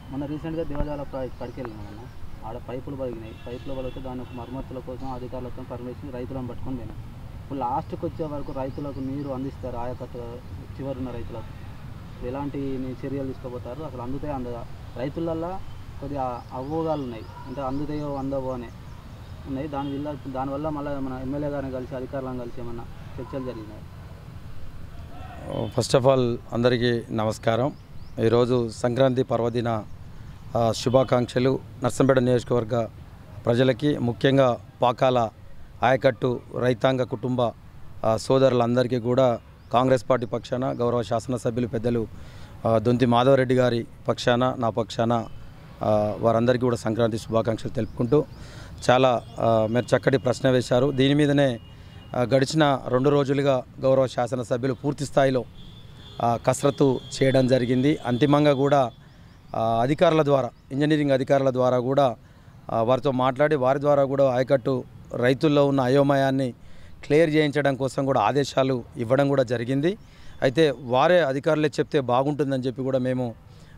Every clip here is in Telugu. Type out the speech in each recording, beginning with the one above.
మొన్న రీసెంట్గా దేవాదాల కాడికి వెళ్ళినాం అన్న. ఆడ పైపులు పగిలినాయి. పైపులు పడితే దాని ఒక మరమ్మతుల కోసం అధికారులతో పర్మిషన్ రైతులను పట్టుకొని పోయినాం. ఇప్పుడు లాస్ట్కి వచ్చే వరకు రైతులకు నీరు అందిస్తారు ఆయకట్టు చివరున్న రైతులకు ఎలాంటి చర్యలు తీసుకోబోతారు, అసలు అందుతాయి అందదా? రైతులల్లో కొద్దిగా అవబోధాలు ఉన్నాయి, అంటే అందుతాయో అందవో అనే ఉన్నాయి. దానివల్ల మళ్ళీ మన ఎమ్మెల్యే గారిని కలిసి అధికారులను కలిసి ఏమన్నా చర్చలు జరిగినాయి? ఫస్ట్ ఆఫ్ ఆల్ అందరికీ నమస్కారం. ఈరోజు సంక్రాంతి పర్వదిన శుభాకాంక్షలు నర్సంపేట నియోజకవర్గ ప్రజలకి, ముఖ్యంగా పాకాల ఆయకట్టు రైతాంగ కుటుంబ సోదరులందరికీ కూడా కాంగ్రెస్ పార్టీ పక్షాన గౌరవ శాసనసభ్యులు పెద్దలు దొంతి మాధవరెడ్డి గారి పక్షాన, నా పక్షాన వారందరికీ కూడా సంక్రాంతి శుభాకాంక్షలు తెలుపుకుంటూ, చాలా మీరు చక్కటి ప్రశ్న వేశారు. దీని మీదనే గడిచిన 2 రోజులుగా గౌరవ శాసనసభ్యులు పూర్తి స్థాయిలో కసరత్తు చేయడం జరిగింది. అంతిమంగా కూడా అధికారుల ద్వారా, ఇంజనీరింగ్ అధికారుల ద్వారా కూడా వారితో మాట్లాడి వారి ద్వారా కూడా ఆయకట్టు రైతుల్లో ఉన్న అయోమయాన్ని క్లియర్ చేయించడం కోసం కూడా ఆదేశాలు ఇవ్వడం కూడా జరిగింది. అయితే వారే అధికారులే చెప్తే బాగుంటుందని చెప్పి కూడా మేము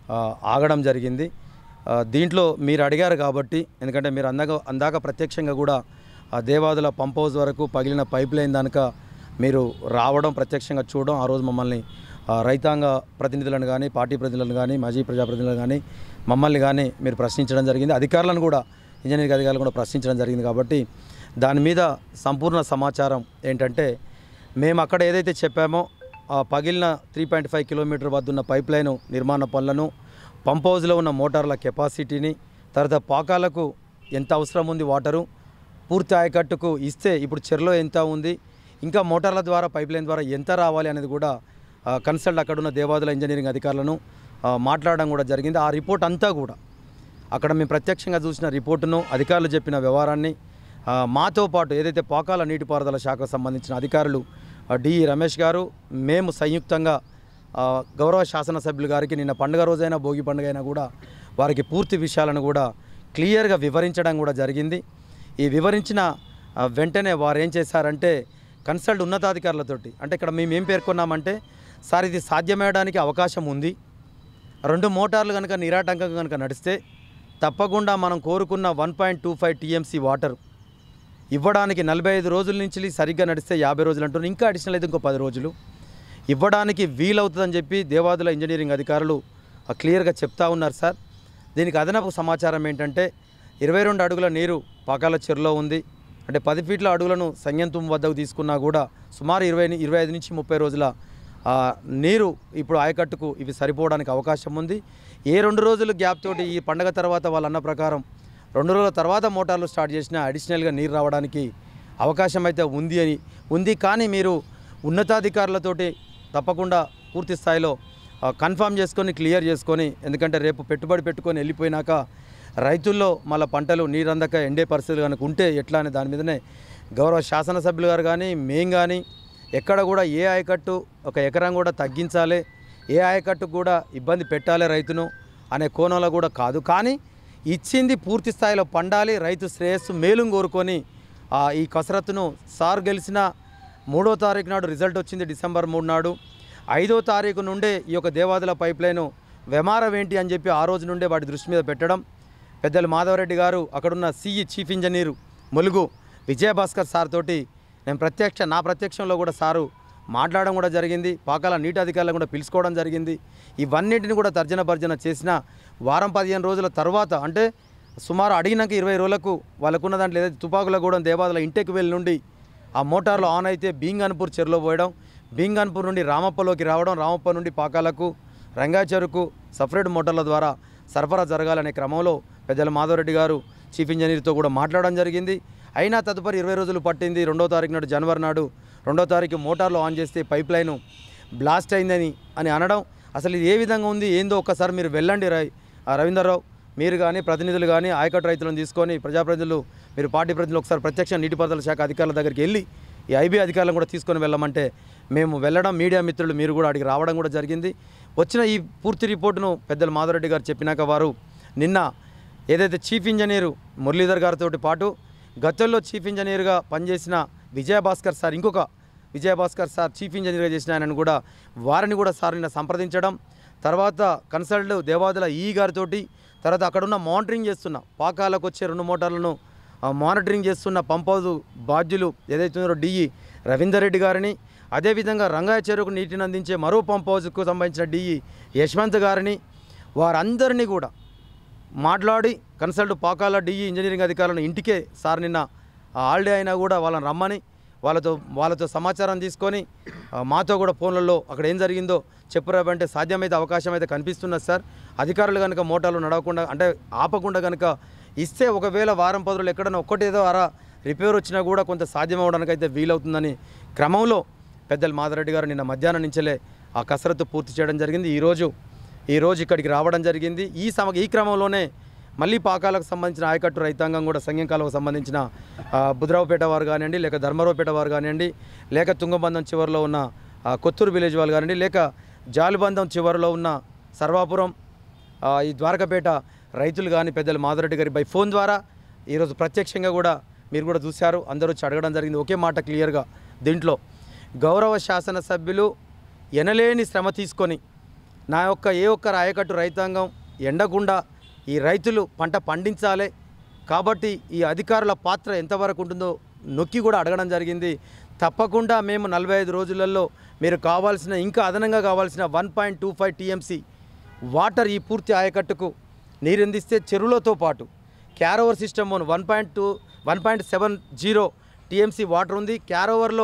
ఆగడం జరిగింది. దీంట్లో మీరు అడిగారు కాబట్టి, ఎందుకంటే మీరు అందాక ప్రత్యక్షంగా కూడా దేవాదుల పంప్ హౌస్ వరకు పగిలిన పైప్ లైన్ దానిక మీరు రావడం, ప్రత్యక్షంగా చూడడం, ఆ రోజు మమ్మల్ని రైతాంగ ప్రతినిధులను కానీ, పార్టీ ప్రతినిధులను కానీ, మాజీ ప్రజాప్రతినిధులను కానీ మమ్మల్ని కానీ మీరు ప్రశ్నించడం జరిగింది. అధికారులను కూడా, ఇంజనీరింగ్ అధికారులను కూడా ప్రశ్నించడం జరిగింది. కాబట్టి దాని మీద సంపూర్ణ సమాచారం ఏంటంటే, మేము అక్కడ ఏదైతే చెప్పామో పగిలిన 3.5 కిలోమీటర్ వద్ద ఉన్న పైప్ లైన్ నిర్మాణ పనులను, పంప్ హౌస్లో ఉన్న మోటార్ల కెపాసిటీని, తర్వాత పాకాలకు ఎంత అవసరం ఉంది వాటరు, పూర్తి ఆయకట్టుకు ఇస్తే ఇప్పుడు చెరులో ఎంత ఉంది, ఇంకా మోటార్ల ద్వారా పైప్ లైన్ ద్వారా ఎంత రావాలి అనేది కూడా కన్సల్ట్ అక్కడున్న దేవాదుల ఇంజనీరింగ్ అధికారులను మాట్లాడడం కూడా జరిగింది. ఆ రిపోర్ట్ అంతా కూడా అక్కడ మేము ప్రత్యక్షంగా చూసిన రిపోర్టును, అధికారులు చెప్పిన వ్యవహారాన్ని, మాతో పాటు ఏదైతే పాకాల నీటిపారుదల శాఖకు సంబంధించిన అధికారులు డిఈ రమేష్ గారు, మేము సంయుక్తంగా గౌరవ శాసనసభ్యులు గారికి నిన్న పండుగ రోజైనా భోగి పండుగ అయినా కూడా వారికి పూర్తి విషయాలను కూడా క్లియర్గా వివరించడం కూడా జరిగింది. ఈ వివరించిన వెంటనే వారు ఏం చేశారంటే, కన్సల్ట్ ఉన్నతాధికారులతోటి, అంటే ఇక్కడ మేము ఏం పేర్కొన్నామంటే, సార్ ఇది సాధ్యమయ్యడానికి అవకాశం ఉంది, 2 మోటార్లు కనుక నిరాటంకంగా కనుక నడిస్తే తప్పకుండా మనం కోరుకున్న 1.25 టీఎంసీ వాటర్ ఇవ్వడానికి 45 రోజుల నుంచి సరిగ్గా నడిస్తే 50 రోజులు అంటున్నారు, ఇంకా అడిషనల్ అయితే ఇంకో 10 రోజులు ఇవ్వడానికి వీలవుతుందని చెప్పి దేవాదుల ఇంజనీరింగ్ అధికారులు క్లియర్గా చెప్తా ఉన్నారు. సార్, దీనికి అదనపు సమాచారం ఏంటంటే, 22 అడుగుల నీరు పాకాల చెరులో ఉంది. అంటే 10 ఫీట్ల అడుగులను సంయంతం వద్దకు తీసుకున్నా కూడా సుమారు 25 నుంచి 30 రోజుల నీరు ఇప్పుడు ఆయకట్టుకు ఇవి సరిపోవడానికి అవకాశం ఉంది. ఏ 2 రోజులు గ్యాప్ తోటి ఈ పండగ తర్వాత వాళ్ళ అన్న ప్రకారం 2 రోజుల తర్వాత మోటార్లు స్టార్ట్ చేసినా అడిషనల్గా నీరు రావడానికి అవకాశం అయితే ఉంది. కానీ మీరు ఉన్నతాధికారులతోటి తప్పకుండా పూర్తి స్థాయిలో కన్ఫర్మ్ చేసుకొని, క్లియర్ చేసుకొని, ఎందుకంటే రేపు పెట్టుబడి పెట్టుకొని వెళ్ళిపోయినాక రైతుల్లో మళ్ళీ పంటలు నీరందక ఎండే పరిస్థితులు కనుక ఉంటే ఎట్లా అనే దాని మీదనే గౌరవ శాసనసభ్యులు గారు కానీ, మేము కానీ ఎక్కడ కూడా ఏ ఆయకట్టు ఒక ఎకరం కూడా తగ్గించాలి, ఏ ఆయకట్టుకు కూడా ఇబ్బంది పెట్టాలి రైతును అనే కోణంలో కూడా కాదు. కానీ ఇచ్చింది పూర్తి స్థాయిలో పండాలి, రైతు శ్రేయస్సు మేలును కోరుకొని ఈ కసరత్తును సార్ గెలిచిన 3వ తారీఖు నాడు రిజల్ట్ వచ్చింది, డిసెంబర్ 3 నాడు. 5వ తారీఖు నుండే ఈ యొక్క దేవాదుల పైప్ లైను వ్యమారం ఏంటి అని చెప్పి ఆ రోజు నుండే వాటి దృష్టి మీద పెట్టడం, పెద్దలు మాధవరెడ్డి గారు, అక్కడున్న CE chief engineer Mulugu Vijayabhaskar sir తోటి నేను నా ప్రత్యక్షంలో కూడా సారు మాట్లాడడం కూడా జరిగింది. పాకాల నీటి అధికారులను కూడా పిలుచుకోవడం జరిగింది. ఇవన్నిటిని కూడా తర్జన భర్జన చేసిన వారం 15 రోజుల తర్వాత, అంటే సుమారు అడిగినాక 20 రోజులకు వాళ్ళకున్న దాంట్లో ఏదైతే తుపాకులగూడెం దేవాదుల ఇంటెక్ వెల్ నుండి ఆ మోటార్లు ఆన్ అయితే బీంగన్పూర్ చెరులో పోయడం, బీంగన్పూర్ నుండి రామప్పలోకి రావడం, రామప్ప నుండి పాకాలకు, రంగా చెరుకు సపరేట్ మోటార్ల ద్వారా సరఫరా జరగాలనే క్రమంలో పెద్దల మాధవరెడ్డి గారు చీఫ్ ఇంజనీర్తో కూడా మాట్లాడడం జరిగింది. అయినా తదుపరి 20 రోజులు పట్టింది. 2వ తారీఖు నాడు, జనవరి నాడు 2వ తారీఖు మోటార్లు ఆన్ చేస్తే పైప్ లైను బ్లాస్ట్ అయిందని అనడం, అసలు ఇది ఏ విధంగా ఉంది ఏందో ఒక్కసారి మీరు వెళ్ళండి రవీందర్రావు, మీరు కానీ ప్రతినిధులు కానీ ఆయకట్టు రైతులను తీసుకొని, ప్రజాప్రతినిధులు, మీరు పార్టీ ప్రతినిధులు ఒకసారి ప్రత్యక్ష నీటిపారుదల శాఖ అధికారుల దగ్గరికి వెళ్ళి ఈ ఐబీ అధికారులను కూడా తీసుకొని వెళ్ళమంటే మేము వెళ్ళడం, మీడియా మిత్రులు మీరు కూడా అడిగి రావడం కూడా జరిగింది. వచ్చిన ఈ పూర్తి రిపోర్టును పెద్దలు మాధవరెడ్డి గారు చెప్పినాక వారు నిన్న ఏదైతే చీఫ్ ఇంజనీరు మురళీధర్ గారితో పాటు గతంలో చీఫ్ ఇంజనీర్గా పనిచేసిన విజయభాస్కర్ సార్, ఇంకొక విజయభాస్కర్ సార్ చీఫ్ ఇంజనీర్గా చేసిన ఆయనను కూడా వారిని కూడా సార్ నిన్న సంప్రదించడం, తర్వాత కన్సల్ట్ దేవాదుల ఈ గారితో, తర్వాత అక్కడున్న మానిటరింగ్ చేస్తున్న పాకాలకు వచ్చే 2 మోటార్లను మానిటరింగ్ చేస్తున్న పంప్ హౌస్ బాధ్యులు ఏదైతే ఉన్నారో డిఈ రవీందర్ రెడ్డి గారిని, అదేవిధంగా రంగాయ చెరువుకు నీటిని అందించే మరో పంప్ హౌస్కు సంబంధించిన డిఈ యశ్వంత్ గారిని, వారందరినీ కూడా మాట్లాడి కన్సల్ట్ పాకాల డిఈ ఇంజనీరింగ్ అధికారులను ఇంటికే సార్ నిన్న హాలిడే అయినా కూడా వాళ్ళని రమ్మని వాళ్ళతో సమాచారం తీసుకొని మాతో కూడా ఫోన్లలో అక్కడ ఏం జరిగిందో చెప్పురాబంటే సాధ్యమైతే అవకాశం అయితే కనిపిస్తున్నది సార్. అధికారులు కనుక మోటార్లు నడవకుండా అంటే ఆపకుండా కనుక ఇస్తే ఒకవేళ వారం 10 రోజులు ఎక్కడన్నా ఒక్కటేదో రిపేర్ వచ్చినా కూడా కొంత సాధ్యం అవడానికి అయితే వీలవుతుందని క్రమంలో పెద్దలు మాధవరెడ్డి గారు నిన్న మధ్యాహ్నం నుంచే ఆ కసరత్తు పూర్తి చేయడం జరిగింది. ఈరోజు ఇక్కడికి రావడం జరిగింది. ఈ క్రమంలోనే మళ్ళీ పాకాలకు సంబంధించిన ఆయకట్టు రైతాంగం కూడా సంఘంకాలకు సంబంధించిన బుద్రావుపేట వారు కానివ్వండి, లేక ధర్మరావుపేట వారు కానివ్వండి, లేక తుంగబంధం చివరిలో ఉన్న కొత్తూరు విలేజ్ వాళ్ళు కానివ్వండి, లేక జాలిబంధం చివరిలో ఉన్న సర్వాపురం ఈ ద్వారకపేట రైతులు కానీ పెద్దలు మాధవరెడ్డి గారి బై ఫోన్ ద్వారా ఈరోజు ప్రత్యక్షంగా కూడా మీరు కూడా చూశారు. అందరూ వచ్చి అడగడం జరిగింది. ఒకే మాట క్లియర్గా దీంట్లో గౌరవ శాసనసభ్యులు ఎనలేని శ్రమ తీసుకొని నా యొక్క ఏ ఒక్క ఆయకట్టు రైతాంగం ఎండకుండా ఈ రైతులు పంట పండించాలి కాబట్టి ఈ అధికారుల పాత్ర ఎంతవరకు ఉంటుందో నొక్కి కూడా అడగడం జరిగింది. తప్పకుండా మేము 45 రోజులలో మీరు కావాల్సిన ఇంకా అదనంగా కావాల్సిన 1.25 టీఎంసీ వాటర్ ఈ పూర్తి ఆయకట్టుకు నీరందిస్తే చెరువులతో పాటు క్యారోవర్ సిస్టమ్ 1.70 టీఎంసీ వాటర్ ఉంది. క్యారోవర్లో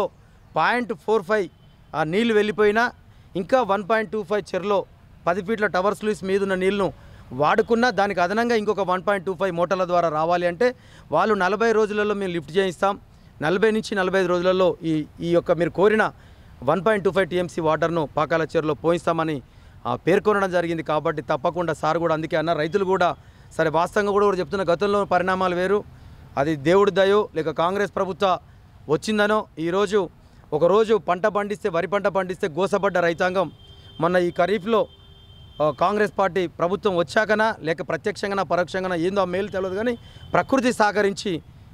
0.45 ఆ నీళ్లు వెళ్ళిపోయినా ఇంకా 1.25 చెరువులో 10 ఫీట్ల టవర్ స్లూయిస్ మీద ఉన్న నీళ్లను వాడుకున్నా దానికి అదనంగా ఇంకొక 1.25 మోటార్ల ద్వారా రావాలి అంటే వాళ్ళు 40 రోజులలో మేము లిఫ్ట్ చేయిస్తాం. 40 నుంచి 45 రోజులలో ఈ యొక్క మీరు కోరిన 1.25 టీఎంసీ వాటర్ను పాకాల చెరువులో పోయిస్తామని పేర్కొనడం జరిగింది. కాబట్టి తప్పకుండా సార్ కూడా అందుకే అన్న రైతులు కూడా సరే వాస్తవంగా కూడా చెప్తున్న గతంలో పరిణామాలు వేరు, అది దేవుడి దయో లేక కాంగ్రెస్ ప్రభుత్వ వచ్చిందనో ఈరోజు ఒకరోజు పంట పండిస్తే వరి పంట పండిస్తే గోసపడ్డ రైతాంగం మొన్న ఈ ఖరీఫ్లో కాంగ్రెస్ పార్టీ ప్రభుత్వం వచ్చాకనా లేక ప్రత్యక్షంగా పరోక్షంగా ఏందో ఆ మేలు తెలియదు కానీ ప్రకృతి సహకరించి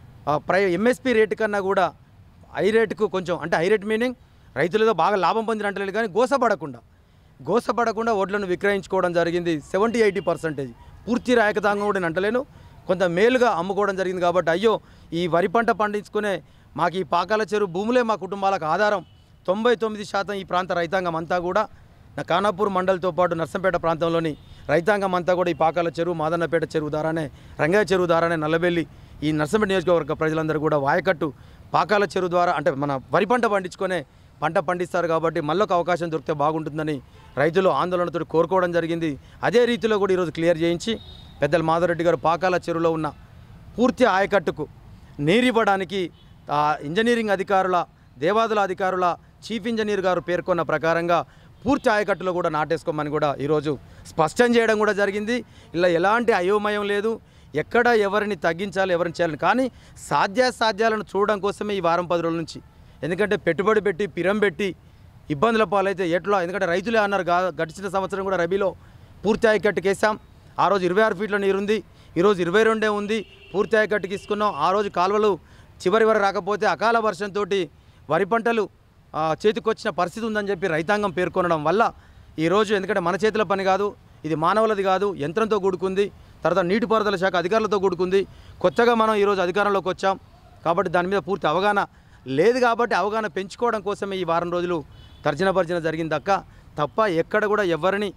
ఎంఎస్పీ రేటు కన్నా కూడా హై రేటుకు కొంచెం అంటే హై రేట్ మీనింగ్ రైతులతో బాగా లాభం పొందినట్లేదు కానీ గోసపడకుండా వడ్లను విక్రయించుకోవడం జరిగింది. 70-80% పూర్తి రైతాంగం కూడా అంటలేను కొంత మేలుగా అమ్ముకోవడం జరిగింది. కాబట్టి అయ్యో ఈ వరి పంట పండించుకునే మాకు ఈ పాకాల చెరువు భూములే మా కుటుంబాలకు ఆధారం. 99% ఈ ప్రాంత రైతాంగం అంతా కూడా నా ఖానాపూర్ మండలితో పాటు నర్సంపేట ప్రాంతంలోని రైతాంగం అంతా కూడా ఈ పాకాల చెరువు మాదన్నపేట చెరువు ద్వారానే రంగయ్య చెరువు ద్వారానే నల్లబెల్లి ఈ నర్సంపేట నియోజకవర్గ ప్రజలందరూ కూడా వాయకట్టు పాకాల చెరువు ద్వారా అంటే మన వరి పంట పండిస్తారు. కాబట్టి మళ్ళొక అవకాశం దొరికితే బాగుంటుందని రైతులు ఆందోళనతో కోరుకోవడం జరిగింది. అదే రీతిలో కూడా ఈరోజు క్లియర్ చేయించి పెద్దలు మాధవరెడ్డి గారు పాకాల చెరువులో ఉన్న పూర్తి ఆయకట్టుకు నీరివ్వడానికి ఇంజనీరింగ్ అధికారుల దేవాదుల అధికారుల చీఫ్ ఇంజనీర్ గారు పేర్కొన్న ప్రకారంగా పూర్తి ఆయకట్టులో కూడా నాటేసుకోమని కూడా ఈరోజు స్పష్టం చేయడం కూడా జరిగింది. ఇలా ఎలాంటి అయోమయం లేదు, ఎక్కడ ఎవరిని తగ్గించాలి ఎవరిని చేయాలని కానీ సాధ్యాలను చూడడం కోసమే ఈ వారం 10 రోజుల నుంచి. ఎందుకంటే పెట్టుబడి పెట్టి పిరం పెట్టి ఇబ్బందుల పాలైతే ఎట్లా, ఎందుకంటే రైతులే అన్నారు గడిచిన సంవత్సరం కూడా రబీలో పూర్తి ఆయకట్టుకు వేసాం. ఆ రోజు 26 ఫీట్ల నీరుంది, ఈరోజు 22 ఉంది. పూర్తి ఆయకట్టుకు తీసుకున్నాం. ఆ రోజు కాలువలు చివరి వరకు రాకపోతే అకాల వర్షంతో వరి పంటలు చేతికొచ్చిన పరిస్థితి ఉందని చెప్పి రైతాంగం పేర్కొనడం వల్ల ఈరోజు ఎందుకంటే మన చేతుల పని కాదు, ఇది మానవులది కాదు, యంత్రంతో కూడుకుంది, తర్వాత నీటిపారుదల శాఖ అధికారులతో కూడుకుంది. కొత్తగా మనం ఈరోజు అధికారంలోకి వచ్చాం కాబట్టి దాని మీద పూర్తి అవగాహన లేదు. కాబట్టి అవగాహన పెంచుకోవడం కోసమే ఈ వారం రోజులు తర్జన జరిగింది తప్ప ఎక్కడ కూడా ఎవరిని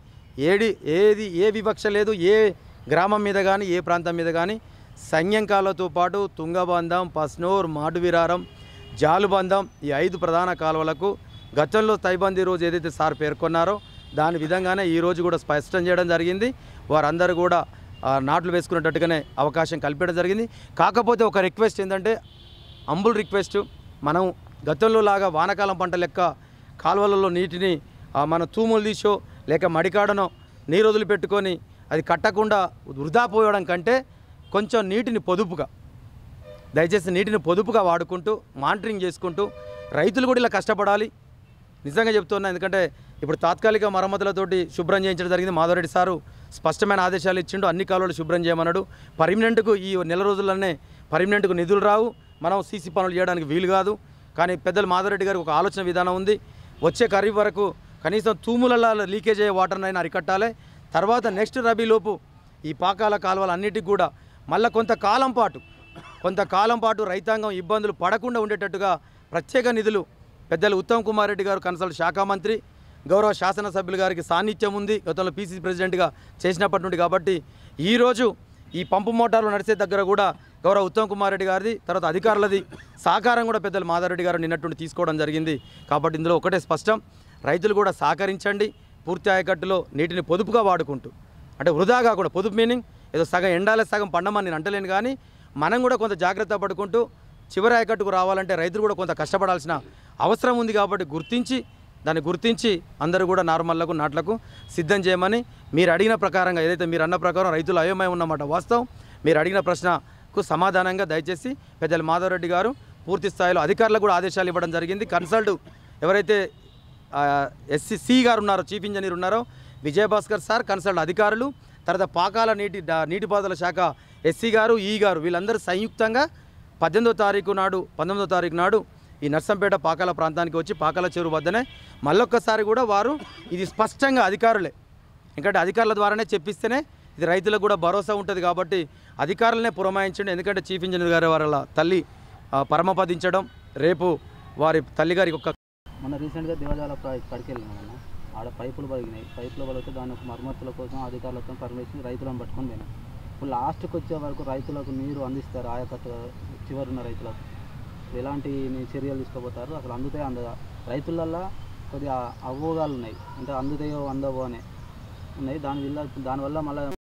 ఏ వివక్ష లేదు. ఏ గ్రామం మీద కానీ ఏ ప్రాంతం మీద కానీ సంఘంకాలతో పాటు తుంగబంధం, పస్నూర్, మాడువిరారం, జాలుబంధం ఈ 5 ప్రధాన కాలువలకు గతంలో తైబందీ రోజు ఏదైతే సార్ పేర్కొన్నారో దాని విధంగానే ఈరోజు కూడా స్పష్టం చేయడం జరిగింది. వారందరూ కూడా నాట్లు వేసుకునేటట్టుగానే అవకాశం కల్పించడం జరిగింది. కాకపోతే ఒక రిక్వెస్ట్ ఏంటంటే అంబుల్ రిక్వెస్ట్, మనం గతంలో లాగా వానకాలం పంట లెక్క కాలువలలో నీటిని మనం తూములు తీసో లేక మడికాడనో నీరు వదిలిపెట్టుకొని అది కట్టకుండా వృధా పోయడం కంటే కొంచెం నీటిని పొదుపుగా దయచేసి నీటిని పొదుపుగా వాడుకుంటూ మానిటరింగ్ చేసుకుంటూ రైతులు కూడా ఇలా కష్టపడాలి. నిజంగా చెప్తున్నా, ఎందుకంటే ఇప్పుడు తాత్కాలిక మరమ్మతులతోటి శుభ్రం చేయించడం జరిగింది. మాధవరెడ్డి సారు స్పష్టమైన ఆదేశాలు ఇచ్చిండు, అన్ని కాలువలు శుభ్రం చేయమన్నాడు. పర్మనెంట్కు ఈ నెల రోజుల్లోనే పర్మనెంట్కు నిధులు రావు, మనం సీసీ పనులు చేయడానికి వీలు కాదు. కానీ పెద్దలు మాధవరెడ్డి గారికి ఒక ఆలోచన విధానం ఉంది. వచ్చే ఖరీఫ్ వరకు కనీసం తూములలో లీకేజ్ అయ్యే వాటర్నైనా అరికట్టాలి. తర్వాత నెక్స్ట్ రబీలోపు ఈ పాకాల కాలువలు అన్నిటికి కూడా మళ్ళీ కొంతకాలం పాటు రైతాంగం ఇబ్బందులు పడకుండా ఉండేటట్టుగా ప్రత్యేక నిధులు పెద్దలు ఉత్తమ్ కుమార్ రెడ్డి గారు కన్సల్ట్ శాఖ మంత్రి, గౌరవ శాసనసభ్యులు గారికి సాన్నిధ్యం ఉంది గతంలో పీసీసీ ప్రెసిడెంట్గా చేసినప్పటి నుండి. కాబట్టి ఈరోజు ఈ పంపు మోటార్లు నడిచే దగ్గర కూడా గౌరవ ఉత్తమ్ కుమార్ రెడ్డి గారిది, తర్వాత అధికారులది సహకారం కూడా పెద్దలు మాధవరెడ్డి గారు నిన్నట్టుండి తీసుకోవడం జరిగింది. కాబట్టి ఇందులో ఒకటే స్పష్టం, రైతులు కూడా సహకరించండి. పూర్తి ఆయకట్టులో నీటిని పొదుపుగా వాడుకుంటూ, అంటే వృధా కాకుండా, పొదుపు మీనింగ్ ఏదో సగం ఎండాలే సగం పండమని నేను అంటలేను, కానీ మనం కూడా కొంత జాగ్రత్త పడుకుంటూ చివరి ఆయకట్టుకు రావాలంటే రైతులు కూడా కొంత కష్టపడాల్సిన అవసరం ఉంది. కాబట్టి దాన్ని గుర్తించి అందరూ కూడా నార్మల్లకు నాట్లకు సిద్ధం చేయమని మీరు అడిగిన ప్రకారంగా, ఏదైతే మీరు అన్న ప్రకారం రైతులు అయోమయం ఉన్నమాట వాస్తవం. మీరు అడిగిన ప్రశ్నకు సమాధానంగా దయచేసి పెద్దలు మాధవరెడ్డి గారు పూర్తి స్థాయిలో అధికారులకు కూడా ఆదేశాలు ఇవ్వడం జరిగింది. కన్సల్ట్ ఎవరైతే SC గారు ఉన్నారో, చీఫ్ ఇంజనీర్ ఉన్నారో విజయభాస్కర్ సార్, కన్సల్ట్ అధికారులు, తర్వాత పాకాల నీటిపారుదల శాఖ SC గారు, ఈ గారు వీళ్ళందరూ సంయుక్తంగా 19వ తారీఖు నాడు ఈ నర్సంపేట పాకాల ప్రాంతానికి వచ్చి పాకాల చెరువు వద్దనే మళ్ళొక్కసారి కూడా వారు ఇది స్పష్టంగా అధికారులే, ఎందుకంటే అధికారుల ద్వారానే చెప్పిస్తేనే ఇది రైతులకు కూడా భరోసా ఉంటుంది. కాబట్టి అధికారులనే పురమాయించండి. ఎందుకంటే చీఫ్ ఇంజనీర్ గారు వాళ్ళ తల్లి పరమపదించడం, రేపు వారి తల్లిగారికి ఒక మొన్న రీసెంట్గా దేవాదాల కాడికి వెళ్ళినాం అన్న. ఆడ పైపులు పగినాయి. పైపులు పడితే దాని మరమ్మతుల కోసం అధికారులతో పర్మిషన్ రైతులను పట్టుకొని పోయినాం. ఇప్పుడు లాస్ట్కి వచ్చే వరకు రైతులకు నీరు అందిస్తారు. ఆయకట్టు చివరున్న రైతులకు ఎలాంటి చర్యలు తీసుకోబోతారు, అసలు అందుతాయో అందదా? రైతులల్లో కొద్దిగా అవగాలు ఉన్నాయి, అంటే అందుతాయో అందవో అనే ఉన్నాయి. దానివల్ల మళ్ళీ